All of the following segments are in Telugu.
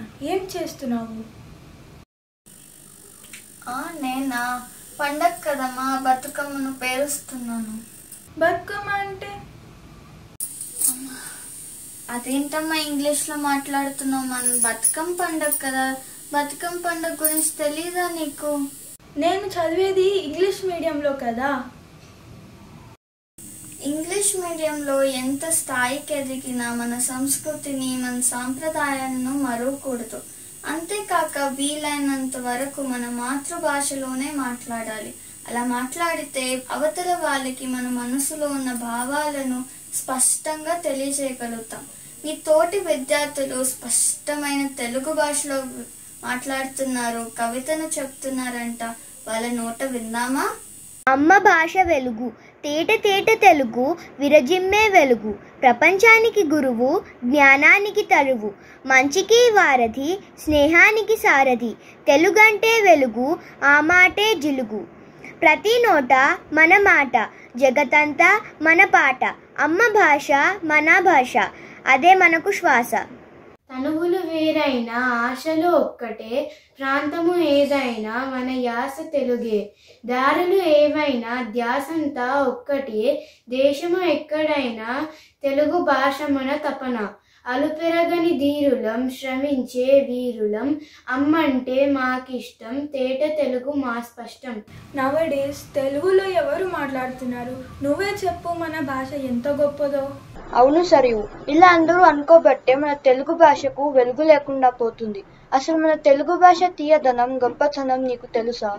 ఏం చేస్తున్నావు? నేనా? పండగ కదమ్మా, బతుకమ్మను పేరుస్తున్నాను. బతుకమ్మ అంటే? అదేంటమ్మా ఇంగ్లీష్లో మాట్లాడుతున్నావు? మన బతుకమ్మ పండగ కదా. బతుకమ్మ పండగ గురించి తెలీదా నీకు? నేను చదివేది ఇంగ్లీష్ మీడియంలో కదా. ఇంగ్లీష్ మీడియంలో ఎంత స్థాయికి ఎదిగినా మన సంస్కృతిని, మన సాంప్రదాయాలను మరవకూడదు. అంతేకాక వీలైనంత వరకు మన మాతృభాషలోనే మాట్లాడాలి. అలా మాట్లాడితే అవతల వాళ్ళకి మన మనసులో ఉన్న భావాలను స్పష్టంగా తెలియజేయగలుగుతాం. మీ తోటి విద్యార్థులు స్పష్టమైన తెలుగు భాషలో మాట్లాడుతున్నారు, కవితను చెప్తున్నారంట. వాళ్ళ నోట విందామా? అమ్మ భాష వెలుగు, తేట తేట తెలుగు విరజిమ్మే వెలుగు. ప్రపంచానికి గురువు, జ్ఞానానికి తరువు, మంచికి వారధి, స్నేహానికి సారథి. తెలుగంటే వెలుగు, ఆ మాటే జిలుగు. ప్రతి నోట మన మాట, జగతంతా మన పాట. అమ్మ భాష మన భాష, అదే మనకు శ్వాస. తనువులు వేరైనా ఆశలు ఒక్కటే, ప్రాంతము ఏదైనా మన యాస తెలుగే. దారులు ఏవైనా ధ్యాసంతా ఒక్కటే, దేశము ఎక్కడైనా తెలుగు భాష మన తపన. అలుపెరగని ధీరులం, శ్రమించే వీరులం, అమ్మంటే మాకిష్టం, తేట తెలుగు మా స్పష్టం. నవడేస్ తెలుగులో ఎవరు మాట్లాడుతున్నారు? నువ్వే చెప్పు మన భాష ఎంత గొప్పదో. అవును సరియు, ఇలా అందరూ అనుకోబట్టే మన తెలుగు భాషకు వెలుగు లేకుండా పోతుంది. అసలు మన తెలుగు భాష తీయదనం, గొప్పతనం నీకు తెలుసా?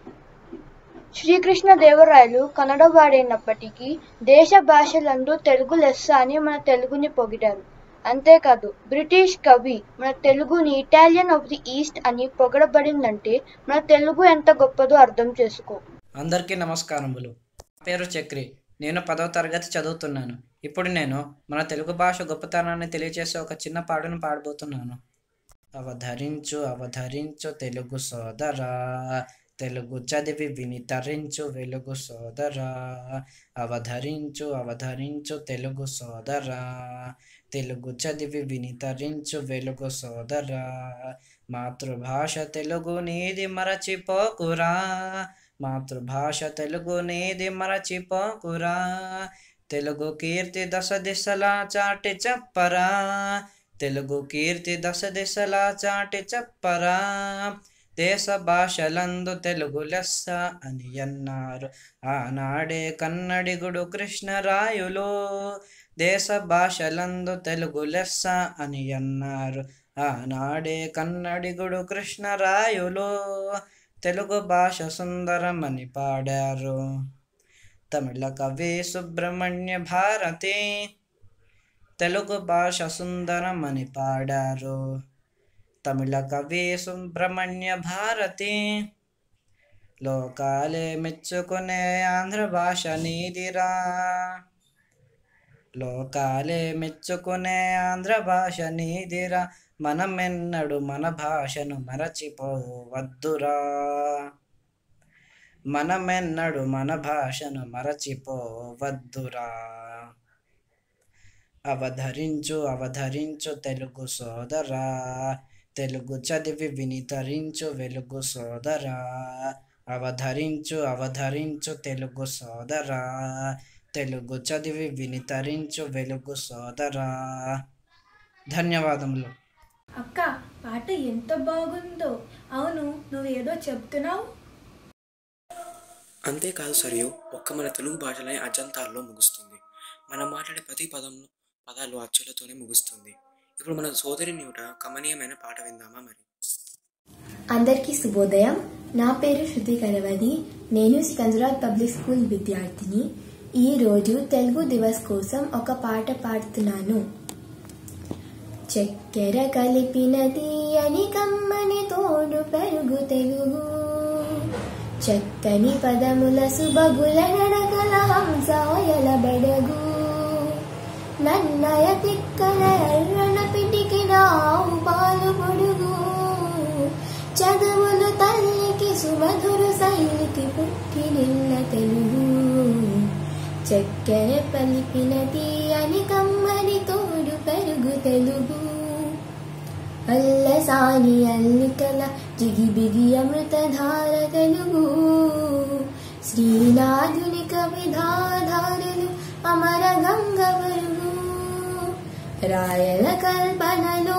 శ్రీకృష్ణ దేవరాయలు కన్నడ వాడైనప్పటికీ దేశ భాషలందు తెలుగు లెస్స అని మన తెలుగుని పొగిడారు. అంతేకాదు బ్రిటిష్ కవి మన తెలుగుని ఇటాలియన్ ఆఫ్ ది ఈస్ట్ అని పొగడబడిందంటే మన తెలుగు ఎంత గొప్పదో అర్థం చేసుకో. అందరికీ నమస్కారములు. పేరు చక్రి. నేను 10వ తరగతి చదువుతున్నాను. ఇప్పుడు నేను మన తెలుగు భాష గొప్పతనాన్ని తెలియజేసే ఒక చిన్న పాటను పాడబోతున్నాను. అవధరించు అవధరించు తెలుగు సోదరా, తెలుగు చదివి విని తరించు వెలుగు సోదరా. అవధరించు అవధరించు తెలుగు సోదరా, తెలుగు చదివి విని తరించు వెలుగు సోదరా. మాతృభాష తెలుగు నీది మరచిపోకురా, మాతృభాష తెలుగు నీది మరచిపోకురా. తెలుగు కీర్తి దశ దిశలా చాటి చెప్పరా, తెలుగు కీర్తి దశ దిశలా చాటి చెప్పరా. దేశ భాషలందు తెలుగు లెస్స అని అన్నారు ఆనాడే కన్నడిగుడు కృష్ణరాయులు. దేశ భాషలందు తెలుగు లెస్స అని అన్నారు ఆనాడే కన్నడిగుడు కృష్ణరాయులు. తెలుగు భాష సుందరమని పాడారు తమిళ కవి సుబ్రహ్మణ్య భారతి. తెలుగు భాష సుందరమని పాడారు తమిళ కవి సుబ్రహ్మణ్య భారతి. లోకాలే మెచ్చుకునే ఆంధ్ర భాష నీదిరా, లోకాలే మెచ్చుకునే ఆంధ్ర భాష నీదిరా. మనమెన్నడు మన భాషను మరచిపోవద్దురా, మనమెన్నడు మన భాషను మరచిపోవద్దురా. అవధరించు అవధరించు తెలుగు సోదరా, తెలుగు చదివి విని తరించు వెలుగు సోదరా. అవధరించు అవధరించు తెలుగు సోదరా, తెలుగు చదివి విని తరించు వెలుగు సోదరా. ధన్యవాదములు. అక్క, పాట ఎంత బాగుందో. అవును, నువ్వేదో చెప్తున్నావు. అంతేకాదు సరియు, ఒక్క మన తెలుగు భాషలే అజంతాల్లో ముగుస్తుంది. మనం మాట్లాడే ప్రతి పదాలు అచ్చులతోనే ముగుస్తుంది. ఇప్పుడు మన సోదరి నోట కమనీయమైన పాట విందామా మరి? అందరికీ శుభోదయం. నా పేరు శృతి కరవది. నేను సికంద్రాబాద్ పబ్లిక్ స్కూల్ విద్యార్థిని. ఈ రోజు తెలుగు దివస్ కోసం ఒక పాట పాడుతున్నాను. చక్కెర కలిపినది అని కమ్మని తోడు పెరుగు తెలుగు, చక్కని పదముల సుబగుల నడకల హంసాయల బెడగు, నన్నయ తిక్కల ఎర్రన పిటికిన ఆవు పాలు పొడుగు, చదువులు తల్లికి సుమధురు శైలికి పుట్టినిల్ల తెలుగు. చక్కెర పలిపినది అని కమ్మని తోడు పెరుగు తెలుగు. అల్లసాని అల్లికల జిగిబిగి అమృతధార తెలుగు శ్రీనాథుని కవిధాధారులు అమర గంగవరులు రాయల కల్పనలో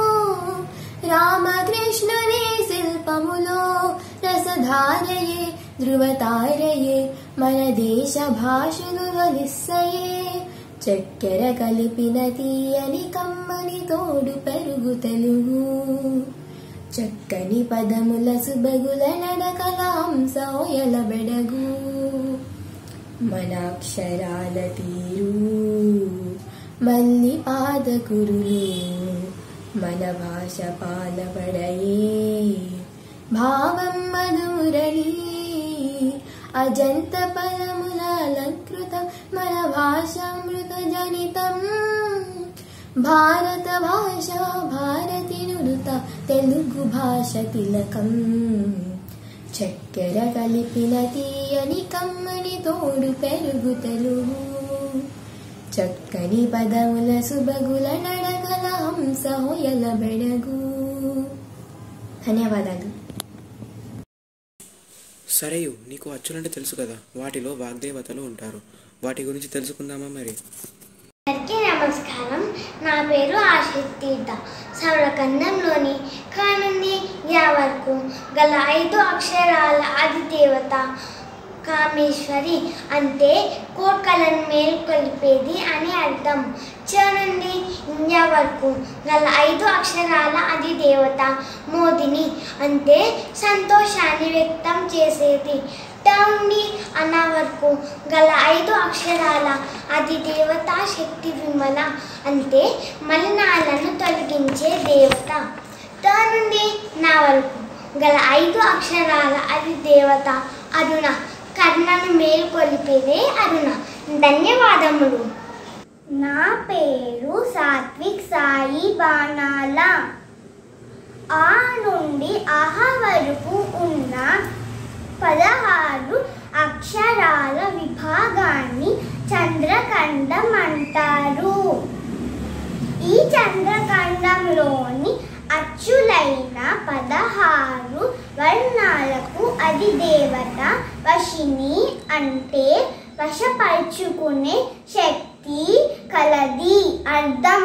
రామకృష్ణుని శిల్పములో రసధారయే ధృవతారయే మన దేశ భాషను వలిస్సయే చక్కెర కలిపిన తీయని కమ్మని తోడు పెరుగు తెలుగు చక్కని పదముల సుబగుల నడకల హంసోయల బెడగు మన అక్షరాల తీరు మల్లి పాదకురులు మన భాష పాలపడయే భావం మధురళి అజంత పదముల అలంకృతం మన భాషామృత జనితం భారత భాష భారతి నుడుత తెలుగు భాష తిలకం చక్కెర కలిపిన తీయని కమ్మని తోడు పెరుగు తెలుగు చక్కని పదముల సుబగుల నడకల హంస హోయల బెడగు. ధన్యవాదాలు. సరేయు, నీకు అచ్చులంటే తెలుసు కదా, వాటిలో వాగ్దేవతలు ఉంటారు. వాటి గురించి తెలుసుకుందామా మరి? అందరికీ నమస్కారం. నా పేరు ఆశిత్ తీర్థ. సౌరకందంలోని క నుండి యా వరకు గల 5 అక్షరాల అధిదేవత కామేశ్వరి, అంటే కోర్కలను మేల్కొల్పేది అని అర్థం. చ నుండి యా వరకు గల 5 అక్షరాల అధిదేవత మోదిని, అంటే సంతోషాన్ని వ్యక్తం చేసేది. ట నుండి అన వరకు గల 5 అక్షరాల అధిదేవత శక్తి విమల, అంటే మలినాలను తొలగించే దేవత. త నుండి నా వరకు గల 5 అక్షరాల అధిదేవత అరుణ, కర్ణను మేల్కొలిపేదే అరుణ. ధన్యవాదములు. నా పేరు సాత్విక్ సాయి బాణాల. ఆ నుండి అహ వరకు ఉన్న 16 అక్షరాల విభాగాన్ని చంద్రఖండం అంటారు. ఈ చంద్రఖండంలోని అచ్చులైన 16 వర్ణాలకు అధిదేవత వశిని, అంటే వశపరుచుకునే శక్తి కలది అర్థం.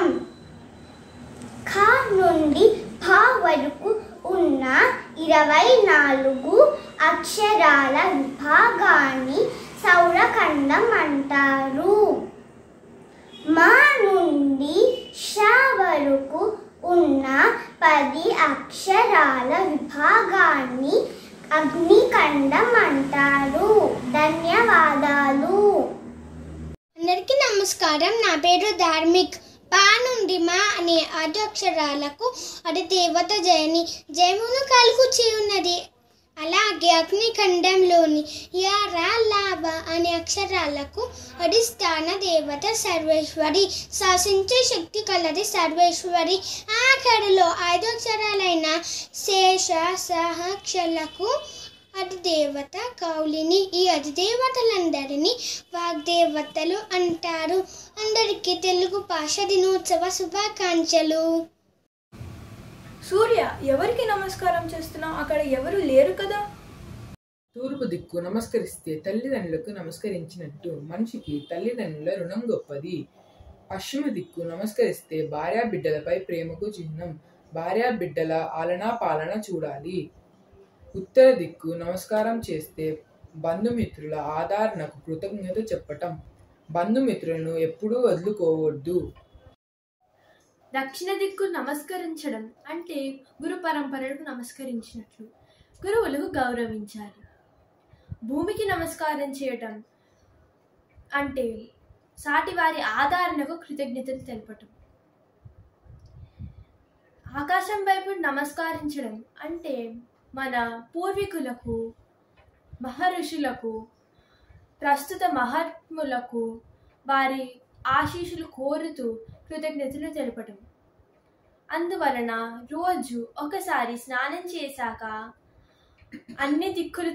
ఖ నుండి ఫ వరకు ఉన్న 24 అక్షరాల విభాగాన్ని సౌరఖండం అంటారు. మా నుండి ష వరకు ఉన్న 10 అక్షరాల విభాగాన్ని అగ్నిఖండం అంటారు. ధన్యవాదాలు. అందరికీ నమస్కారం. నా పేరు ధార్మిక్. పా నుండి మా అనే 5 అక్షరాలకు అధిదేవత జయని, జయమును కలుగుచి ఉన్నది. అలాగే అగ్నిఖండంలోని యా రా లా బ అనే అక్షరాలకు అధిష్టాన దేవత సర్వేశ్వరి, శాసించే శక్తి కలది సర్వేశ్వరి. ఆఖరిలో 5 అక్షరాలైన శేష సహక్షలకు అధిదేవత కౌలిని. ఈ అధిదేవతలందరినీ వాగ్దేవతలు అంటారు. అందరికీ తెలుగు భాష దినోత్సవ శుభాకాంక్షలు. సూర్య, ఎవరికి నమస్కారం చేస్తున్నావు? అక్కడ ఎవరు లేరు కదా. తూర్పు దిక్కు నమస్కరిస్తే తల్లిదండ్రులకు నమస్కరించినట్టు. మనిషికి తల్లిదండ్రుల రుణం గొప్పది. పశ్చిమ దిక్కు నమస్కరిస్తే భార్యాబిడ్డలపై ప్రేమకు చిహ్నం. భార్యాబిడ్డల ఆలనా పాలన చూడాలి. ఉత్తర దిక్కు నమస్కారం చేస్తే బంధుమిత్రుల ఆదరణకు కృతజ్ఞత చెప్పటం. బంధుమిత్రులను ఎప్పుడూ వదులుకోవద్దు. దక్షిణ దిక్కు నమస్కరించడం అంటే గురు పరంపరలకు నమస్కరించినట్లు. గురువులకు గౌరవించాలి. భూమికి నమస్కారం చేయటం అంటే సాటివారి ఆదరణకు కృతజ్ఞతలు తెలపటం. ఆకాశం వైపు నమస్కరించడం అంటే మన పూర్వీకులకు, మహర్షులకు, ప్రస్తుత మహాత్ములకు వారి ఆశీస్సులు కోరుతూ కృతజ్ఞతలు తెలపటం. అందువలన రోజు ఒకసారి స్నానం చేశాక అన్ని దిక్కులు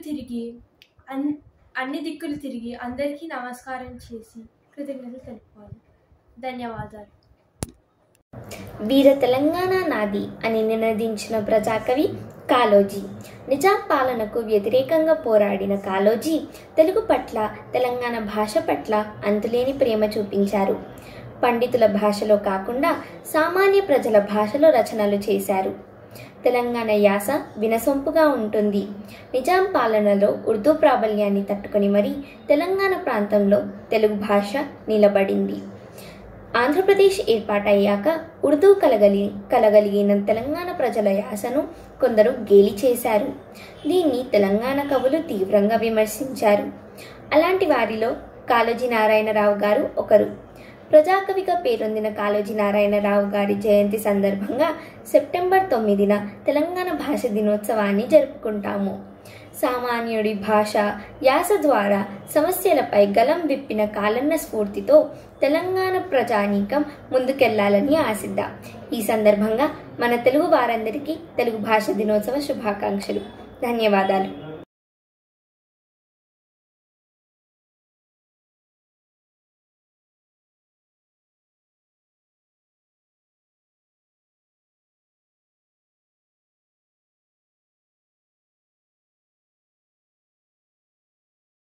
తిరిగి అందరికీ నమస్కారం చేసి కృతజ్ఞతలు తెలుపుకోవాలి. ధన్యవాదాలు. వీర తెలంగాణ నాది అని నినదించిన ప్రజాకవి కాళోజీ. నిజాం పాలనకు వ్యతిరేకంగా పోరాడిన కాళోజీ తెలుగు పట్ల, తెలంగాణ భాష పట్ల అంతులేని ప్రేమ చూపించారు. పండితుల భాషలో కాకుండా సామాన్య ప్రజల భాషలో రచనలు చేశారు. తెలంగాణ యాస వినసొంపుగా ఉంటుంది. నిజాం పాలనలో ఉర్దూ ప్రాబల్యాన్ని తట్టుకొని మరీ తెలంగాణ ప్రాంతంలో తెలుగు భాష నిలబడింది. ఆంధ్రప్రదేశ్ ఏర్పాటయ్యాక ఉర్దూ కలగలిగిన తెలంగాణ ప్రజల యాసను కొందరు గేలి చేశారు. దీన్ని తెలంగాణ కవులు తీవ్రంగా విమర్శించారు. అలాంటి వారిలో కాళోజీ నారాయణరావు గారు ఒకరు. ప్రజాకవిగా పేరొందిన కాళోజీ నారాయణరావు గారి జయంతి సందర్భంగా సెప్టెంబర్ 9న తెలంగాణ భాష దినోత్సవాన్ని జరుపుకుంటాము. సామాన్యుడి భాష, యాస ద్వారా సమస్యలపై గలం విప్పిన కాలన్న స్ఫూర్తితో తెలంగాణ ప్రజానీకం ముందుకెళ్లాలని ఆశిద్దాం. ఈ సందర్భంగా మన తెలుగు వారందరికీ తెలుగు భాష దినోత్సవ శుభాకాంక్షలు. ధన్యవాదాలు.